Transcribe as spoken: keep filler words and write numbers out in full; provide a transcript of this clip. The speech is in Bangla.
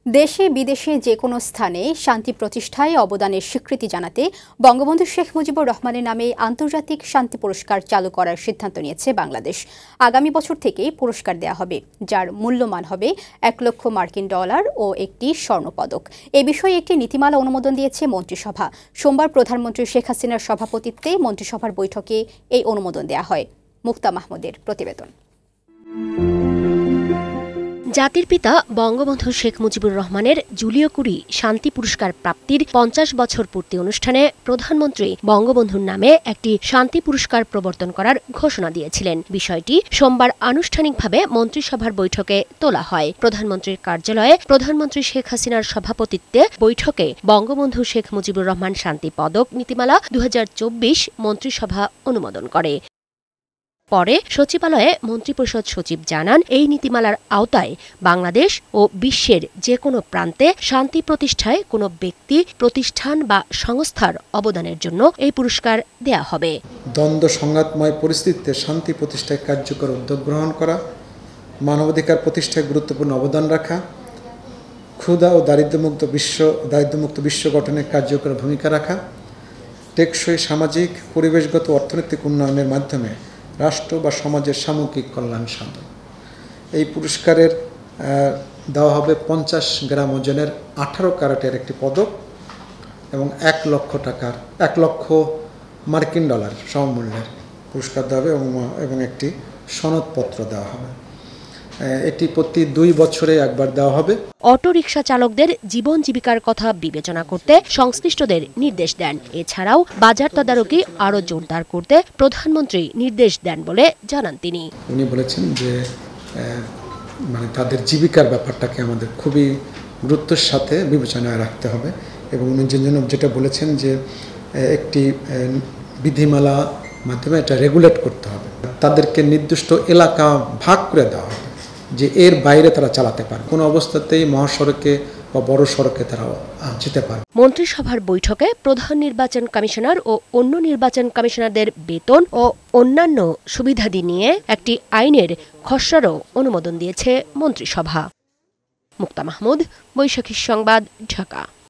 দেশে বিদেশে যে কোনো স্থানে শান্তি প্রতিষ্ঠায় অবদানের স্বীকৃতি জানাতে বঙ্গবন্ধু শেখ মুজিবুর রহমানের নামে আন্তর্জাতিক শান্তি পুরস্কার চালু করার সিদ্ধান্ত নিয়েছে বাংলাদেশ। আগামী বছর থেকে পুরস্কার দেয়া হবে, যার মূল্যমান হবে এক লক্ষ মার্কিন ডলার ও একটি স্বর্ণপদক। এ বিষয়ে একটি নীতিমালা অনুমোদন দিয়েছে মন্ত্রিসভা। সোমবার প্রধানমন্ত্রী শেখ হাসিনার সভাপতিত্বে মন্ত্রিসভার বৈঠকে এই অনুমোদন দেয়া হয়। মুক্তা মাহমুদের প্রতিবেদন। জাতির পিতা বঙ্গবন্ধু শেখ মুজিবুর রহমানের জুলিও কুরি শান্তি পুরস্কার প্রাপ্তির পঞ্চাশ বছর পূর্তি অনুষ্ঠানে প্রধানমন্ত্রী বঙ্গবন্ধুর নামে একটি শান্তি পুরস্কার প্রবর্তন করার ঘোষণা দিয়েছিলেন। বিষয়টি সোমবার আনুষ্ঠানিকভাবে মন্ত্রিসভার বৈঠকে তোলা হয়। প্রধানমন্ত্রীর কার্যালয়ে প্রধানমন্ত্রী শেখ হাসিনার সভাপতিত্বে বৈঠকে বঙ্গবন্ধু শেখ মুজিবুর রহমান শান্তি পদক নীতিমালা দুই হাজার চব্বিশ মন্ত্রিসভা অনুমোদন করে। পরে সচিবালয়ে মন্ত্রিপরিষদ সচিব জানান, এই নীতিমালার আওতায় বাংলাদেশ ও বিশ্বের যে কোনো প্রান্তে শান্তি প্রতিষ্ঠায় কোনো ব্যক্তি, প্রতিষ্ঠান বা সংস্থার অবদানের জন্য এই পুরস্কার দেয়া হবে। দ্বন্দ্ব সংঘাতময় পরিস্থিতিতে শান্তি প্রতিষ্ঠায় কার্যকর উদ্যোগ গ্রহণ করা, মানবাধিকার প্রতিষ্ঠায় গুরুত্বপূর্ণ অবদান রাখা, ক্ষুধা ও দারিদ্র্যমুক্ত বিশ্ব দারিদ্র্যমুক্ত বিশ্ব গঠনে কার্যকর ভূমিকা রাখা, টেকসই সামাজিক, পরিবেশগত অর্থনৈতিক উন্নয়নের মাধ্যমে রাষ্ট্র বা সমাজের সামগ্রিক কল্যাণ সাধন। এই পুরস্কারের দেওয়া হবে পঞ্চাশ গ্রাম ওজনের আঠারো ক্যারেটের একটি পদক এবং এক লক্ষ টাকার এক লক্ষ মার্কিন ডলার সমমূল্যের পুরস্কার দেওয়া হবে এবং একটি সনদপত্র দেওয়া হবে। এটি প্রতি দুই বছরে একবার দেওয়া হবে। অটো রিকশা চালকদের জীবন জীবিকার কথা বিবেচনা করতে সংশ্লিষ্টদের নির্দেশ দেন। এছাড়াও বাজার তদারকি আরও জোরদার করতে প্রধানমন্ত্রী নির্দেশ দেন বলে জানান তিনি। উনি বলেছেন যে মানে তাদের জীবিকার ব্যাপারটাকে আমাদের খুবই গুরুত্বের সাথে বিবেচনায় রাখতে হবে এবং উনি জন্য যেটা বলেছেন যে একটি বিধিমালা মাধ্যমে এটা রেগুলেট করতে হবে। তাদেরকে নির্দিষ্ট এলাকা ভাগ করে দেওয়া হবে যে এর বাইরে তারা চালাতে পারে, কোনো অবস্থাতেই মহাসড়কে বা বড় সড়কে তারা যেতে পারে। মন্ত্রিসভার বৈঠকে প্রধান নির্বাচন কমিশনার ও অন্য নির্বাচন কমিশনারদের বেতন ও অন্যান্য সুবিধাদি নিয়ে একটি আইনের খসড়ারও অনুমোদন দিয়েছে মন্ত্রিসভা। মুক্তা মাহমুদ, বৈশাখী সংবাদ, ঢাকা।